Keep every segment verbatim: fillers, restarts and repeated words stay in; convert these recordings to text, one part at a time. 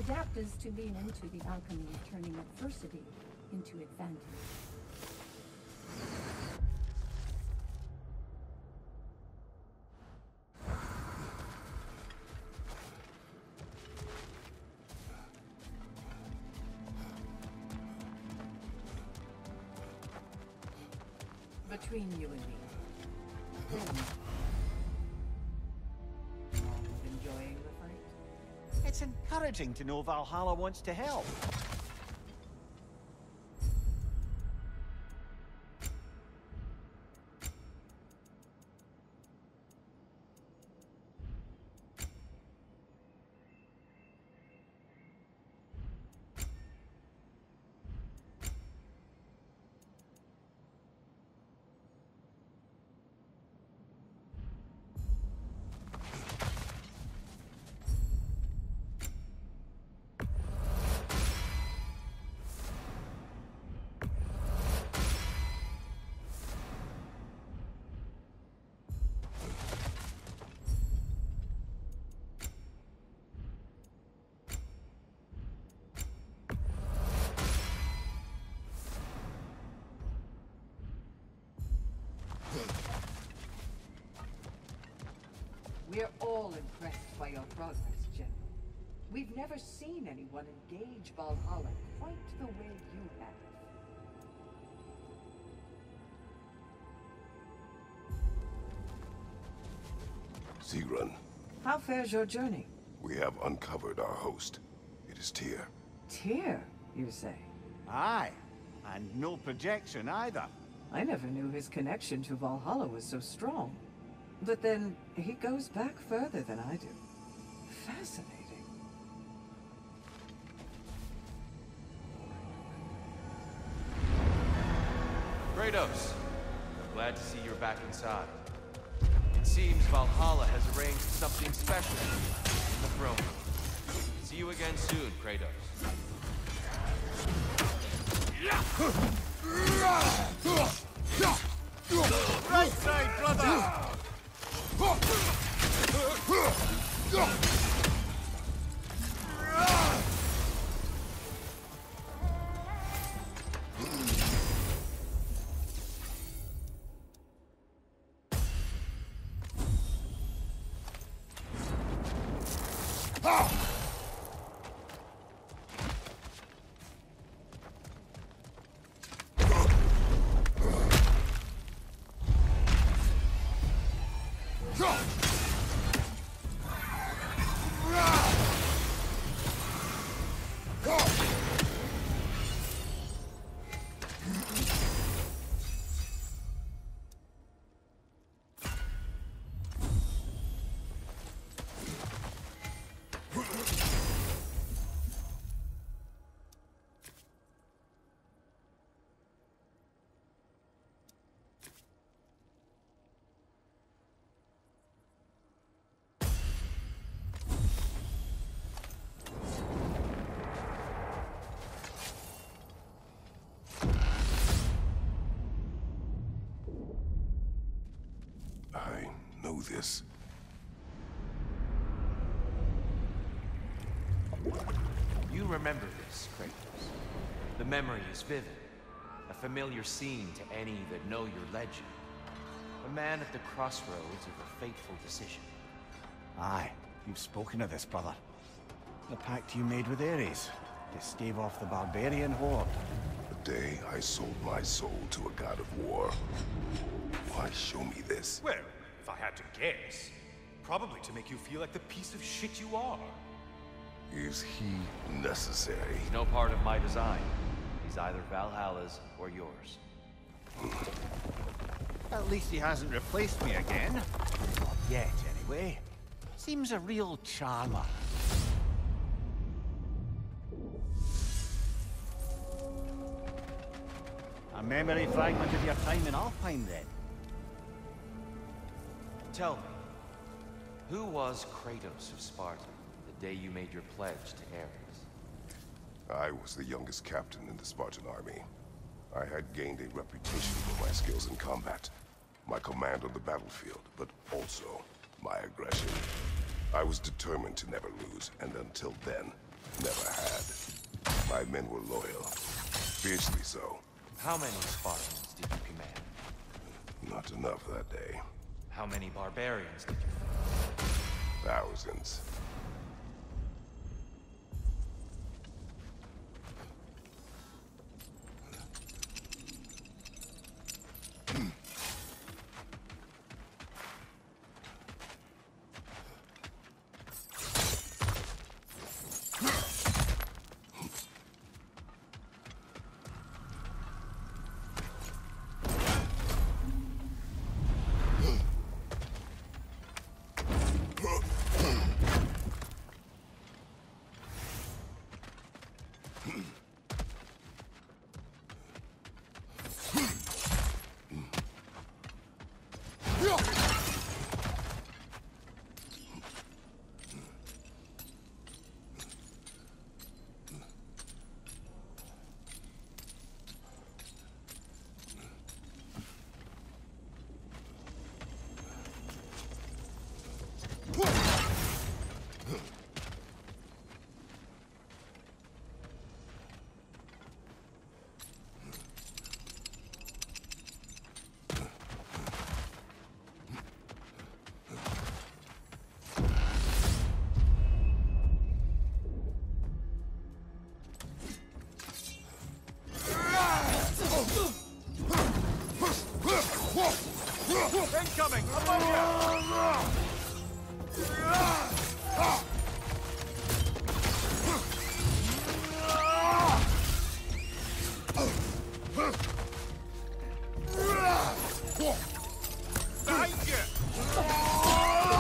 adapt is to lean into the alchemy of turning adversity into advantage. Between you and me. Enjoying the fight? It's encouraging to know Valhalla wants to help. We're all impressed by your progress, General. We've never seen anyone engage Valhalla quite the way you have. Sigrun. How fares your journey? We have uncovered our host. It is Tyr. Tyr, you say? Aye, and no projection either. I never knew his connection to Valhalla was so strong. But then, he goes back further than I do. Fascinating. Kratos, I'm glad to see you're back inside. It seems Valhalla has arranged something special in the throne room. See you again soon, Kratos. Right side, brother! I know this. You remember this, Kratos. The memory is vivid. A familiar scene to any that know your legend. A man at the crossroads of a fateful decision. Aye, you've spoken of this, brother. The pact you made with Ares to stave off the barbarian horde. The day I sold my soul to a god of war. Why show me this? Well, if I had to guess, probably to make you feel like the piece of shit you are. Is he necessary? He's no part of my design. He's either Valhalla's or yours. At least he hasn't replaced me again. Not yet, anyway. Seems a real charmer. A memory fragment of your time in Alfheim, then? Tell me, who was Kratos of Sparta the day you made your pledge to Ares? I was the youngest captain in the Spartan army. I had gained a reputation for my skills in combat, my command on the battlefield, but also my aggression. I was determined to never lose, and until then, Never had. My men were loyal. Fiercely so. How many Spartans did you command? Not enough that day. How many barbarians did you fight? Thousands. Incoming! Above you! Behind you!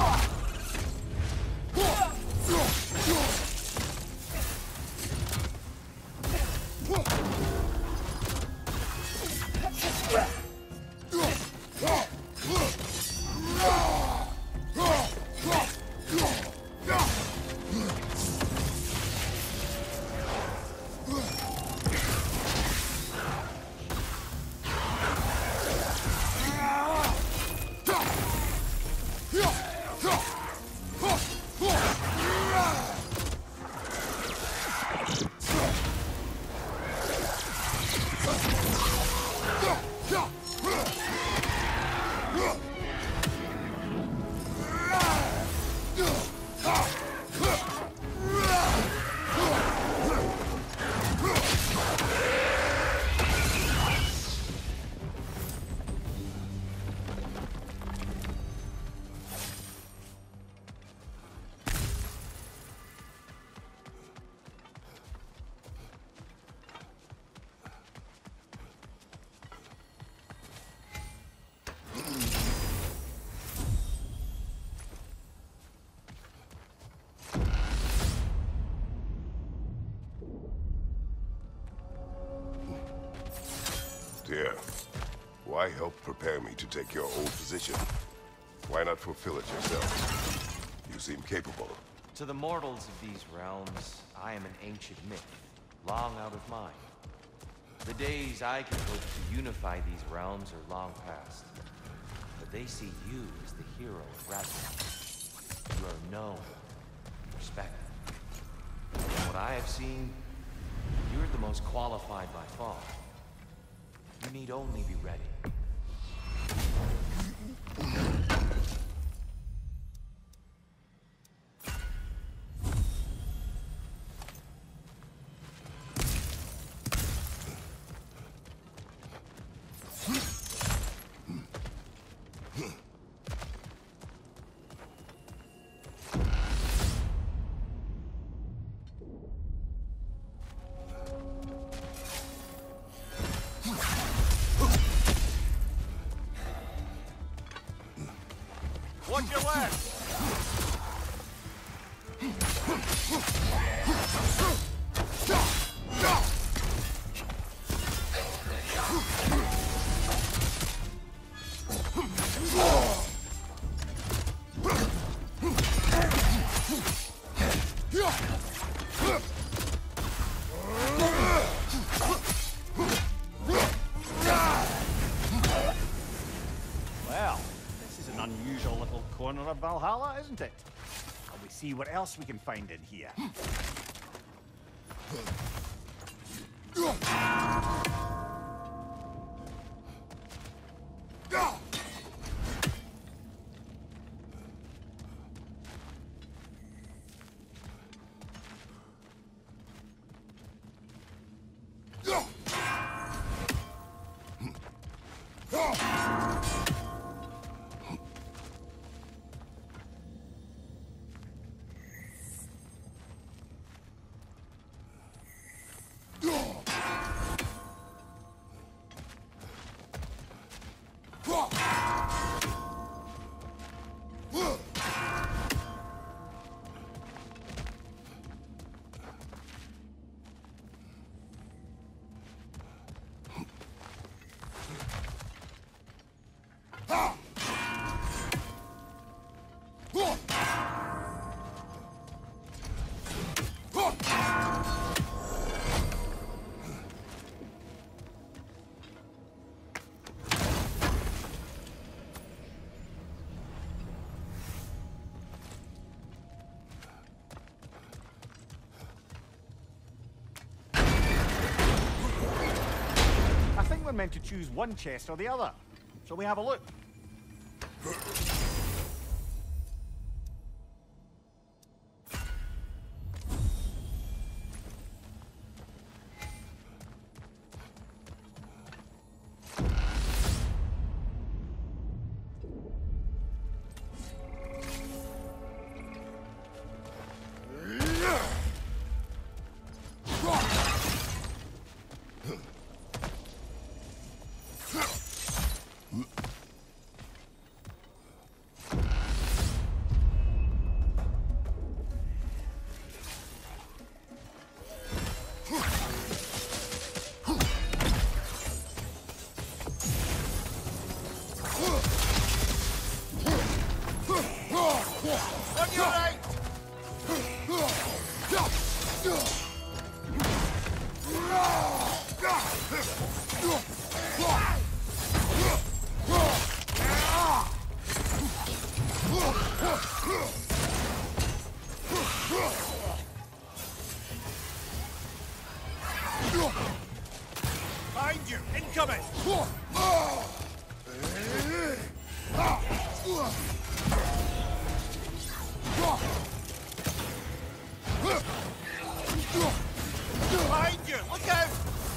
Dear, why help prepare me to take your old position? Why not fulfill it yourself? You seem capable. To the mortals of these realms, I am an ancient myth, long out of mind. The days I could hope to unify these realms are long past. But they see you as the hero of Ragnarok. You are known, respected. From what I have seen, you're the most qualified by far. You need only be ready. Watch your left! Well, this is an unusual little corner of Valhalla, isn't it? Shall we see what else we can find in here? We're meant to choose one chest or the other. Shall we have a look? Behind you! Incoming! Behind you! Look out!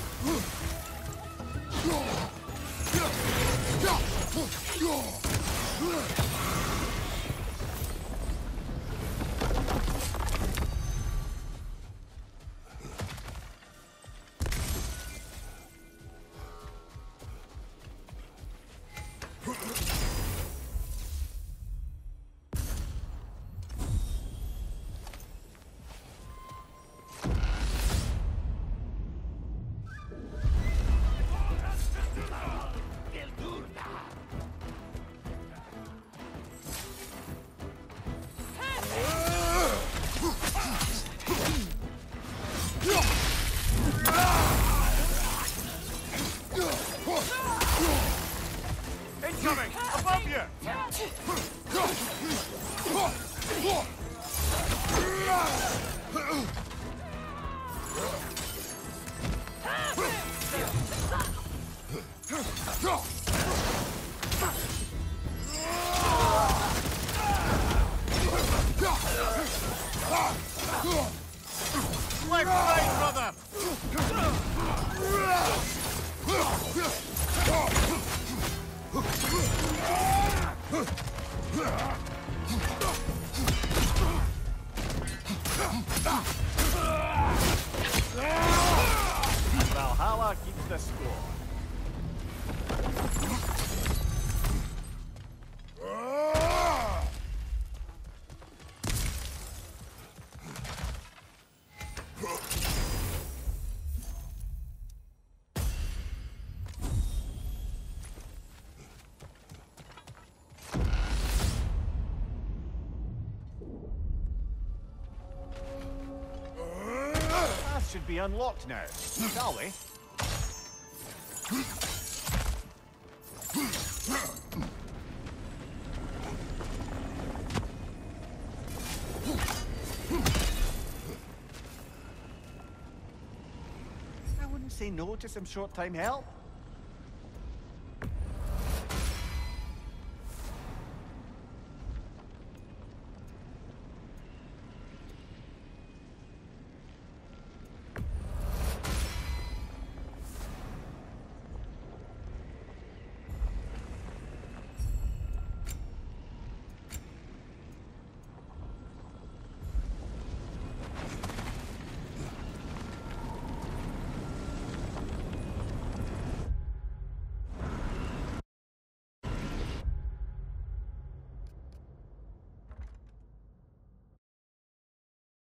Incoming! Above you! Left side, brother! Valhalla keeps the score. That should be unlocked now, shall we? say no to some short-time help?